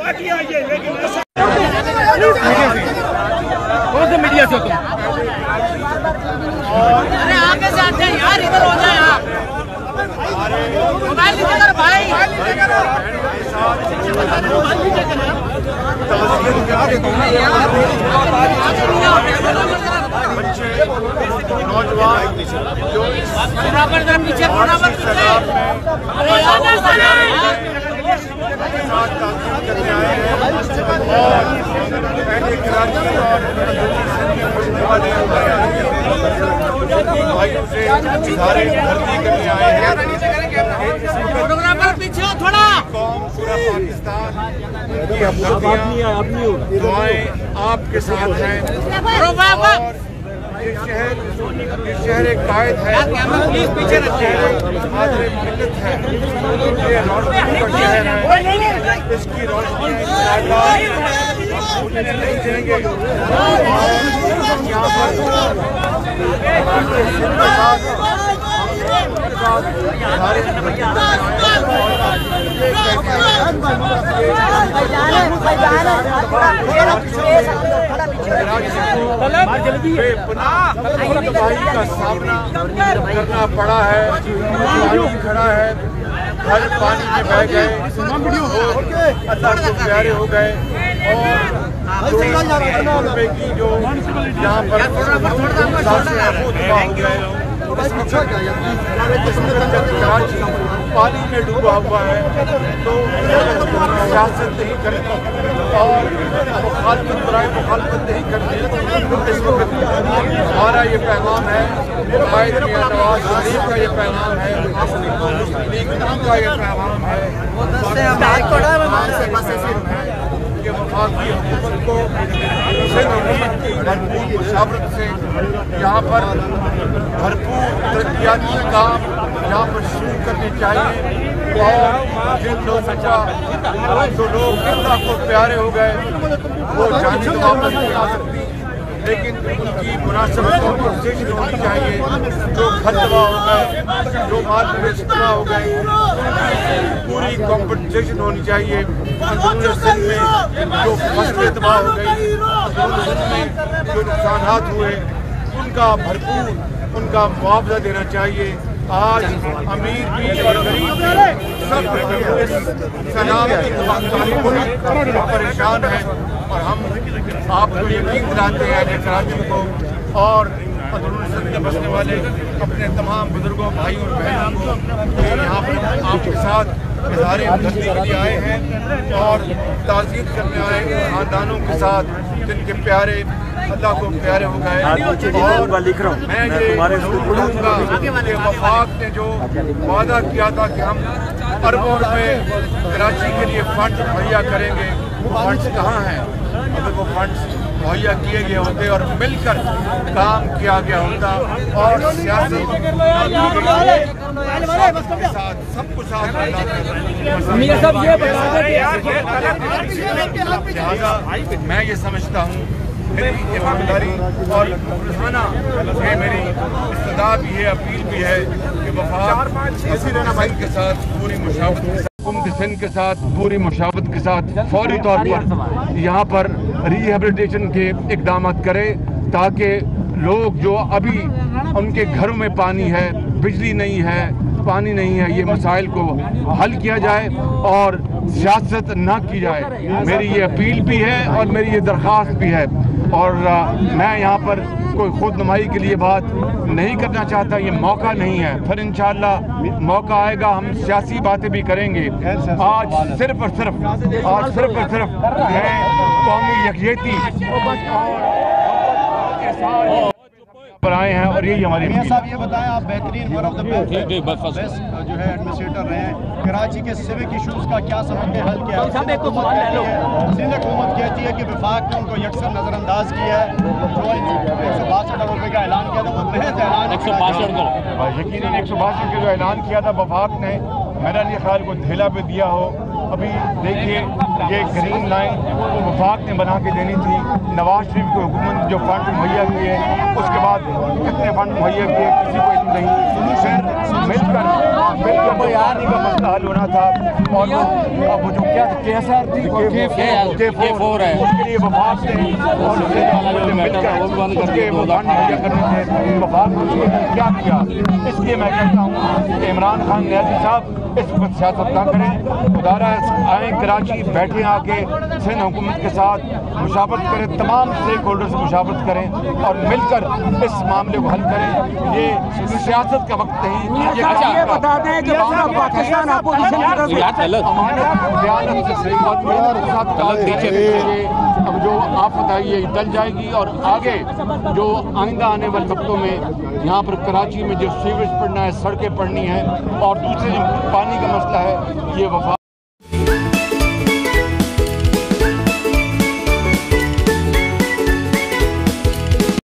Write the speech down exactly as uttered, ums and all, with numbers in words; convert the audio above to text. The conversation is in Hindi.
कौन से मीडिया से हो तुम? अरे आगे से आते हैं यार, इधर हो जाए यार। मोबाइल नीचे कर भाई। नौजवान जो पीछे साथ ताक़ीद करने आए हैं और पहले कराची और वाले भाइयों से इज़हारे भर्ती करने आए हैं। फोटोग्राफर पीछे हो थोड़ा। कौम पूरा पाकिस्तान की हमदर्दियां दुआएं आपके साथ हैं और ये शहर ये शहर एक कायद है, प्लीज पीछे रखिए। आदरे मिल्लत है, ये रोशनी का शहर है, इसकी रोशनी नहीं देंगे। यहाँ पर का सामना करना पड़ा है, पानी खड़ा है, घर पानी में बह गए, अल्लाह को प्यारे हो गए और रुपए की जो यहाँ पर हो गए। कराची पानी में डूबा हुआ है तो सियासत नहीं करनी और मुखालफत बराए मुखालफत नहीं करनी। इस वक्त हमारा ये पैगाम है, कायद मियां नवाज शरीफ का ये पैगाम है, मुस्लिम लीग का ये पैगाम है कि वफाकी हुकूमत को भरपूर मुशावरत से यहाँ पर भरपूर तरक्याती काम यहाँ पर शुरू करने चाहिए और जिन लोगों का जो लोग अल्लाह को प्यारे हो गए वो जाने तो वापस नहीं आ सकती, लेकिन उनकी मुनासिब कॉम्पनसेशन होनी चाहिए। जो घर तबाह हो गए, जो माल मवेशी तबाह हो गए, पूरी कॉम्पनसेशन होनी चाहिए। अंदरूनी सिंध में जो फसलें तबाह हो गई, अंदरूनी सिंध में जो नुकसानात हुए उनका भरपूर उनका मुआवजा देना चाहिए। आज अमीर भी और गरीब भी सब इस सलामती परेशान हैं और हम आपको यकीन दिलाते हैं कि कराची को और अंदरूनी सिंध में बसने वाले अपने तमाम बुजुर्गों भाइयों और बहनों को यहाँ पर आपके साथ इज़हारे हमदर्दी के लिए आए हैं और ताज़ीयत करने आए हैं खानदानों के साथ जिनके प्यारे अल्लाह को प्यारे हो गए। और मैं ये बोलूँगा कि वफाक ने जो वादा किया था कि हम अरबों रुपए कराची के लिए फंड मुहैया करेंगे, वो फंड्स कहाँ हैं? अगर वो फंड्स मुहैया किए गए होते और मिलकर काम किया गया होता और सियासी साथ सबको साथ मैं ये समझता हूँ मेरी ईमानदारी और रोजाना ये मेरी इस्तदा भी है, अपील भी है कि वफाक के साथ पूरी मुशावरत हुकूमत सिंध के साथ पूरी मुशावरत के साथ फौरी तौर पर यहाँ पर रिहेबिलिटेशन के इकदाम करे ताकि लोग जो अभी उनके घरों में पानी है, बिजली नहीं है, पानी नहीं है, ये मसाइल को हल किया जाए और सियासत ना की जाए। मेरी ये अपील भी है और मेरी ये दरख्वास्त भी है और आ, मैं यहाँ पर कोई खुद नुमाई के लिए बात नहीं करना चाहता, ये मौका नहीं है। फिर इंशाअल्लाह मौका आएगा, हम सियासी बातें भी करेंगे। आज सिर्फ और सिर्फ आज सिर्फ और सिर्फ मैं कौमी यकजहती पर आए हैं और यही हमारी साहब ये बताएं, आप बेहतरीन वन ऑफ द बेस्ट जो है एडमिनिस्ट्रेटर रहे हैं, कराची के सिविक इशूज़ का क्या समझते हल किया है? सिंध हुकूमत कहती है कि वफाक ने उनको यकसर नज़रअंदाज किया है, जो एक सौ बासठ करोड़ रुपये का ऐलान किया था वो महज ऐलान एक सौ बासठ करोड़ यकीनन एक सौ बासठ का जो ऐलान किया था वफाक ने, मेरा नहीं ख्याल को धेला पे दिया हो। अभी देखिए ये ग्रीन लाइन वो वफाक ने बना के देनी थी, नवाज शरीफ को हुकूमत जो फंड मुहैया किए उसके बाद कितने फंड मुहैया किए किसी को इल्म नहीं। फिर मिलकर मिलकर पानी का मसला हल होना था। और अब वो जो क्या के एस आर थी और के फोर है उसके लिए वफाक थे और मिलकर उसके मकान मुहैया करने थे। वफाक ने क्या किया, इसलिए मैं कहता हूँ कि इमरान खान न्याजी साहब इस वक्त सियासत ना करें, खुदारा आए कराची बैठे आके सिंध हुकूमत के साथ मुशावरत करें, तमाम स्टेक होल्डर से मुशावरत करें और मिलकर इस मामले को हल करें। ये सियासत का वक्त नहीं। ये बता दें कि पाकिस्तान अपोजिशन अब जो आफत आई है टल जाएगी और आगे जो आइंदा आने वाले वक्तों में यहाँ पर कराची में जो सीवेज पड़ना है, सड़कें पड़नी है और दूसरे जो पानी का मसला है, ये वफा